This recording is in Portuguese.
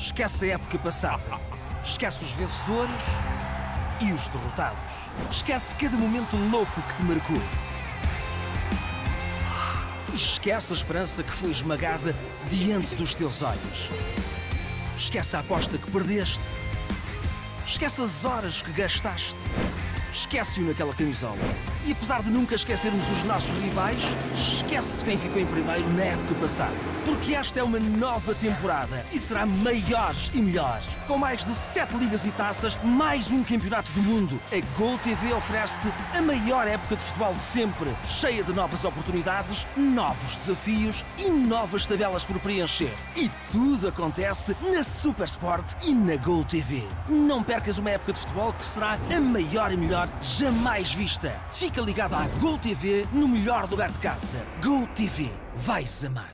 Esquece a época passada. Esquece os vencedores e os derrotados. Esquece cada momento louco que te marcou. E esquece a esperança que foi esmagada diante dos teus olhos. Esquece a aposta que perdeste. Esquece as horas que gastaste. Esquece-o naquela camisola. E apesar de nunca esquecermos os nossos rivais, esquece quem ficou em primeiro na época passada. Porque esta é uma nova temporada e será maior e melhor. Com mais de 7 ligas e taças, mais um campeonato do mundo, a GOtv oferece-te a maior época de futebol de sempre. Cheia de novas oportunidades, novos desafios e novas tabelas por preencher. E tudo acontece na Supersport e na GOtv. Não percas uma época de futebol que será a maior e melhor jamais vista. Fica ligado à GOtv no melhor lugar de casa. GOtv. Vais amar.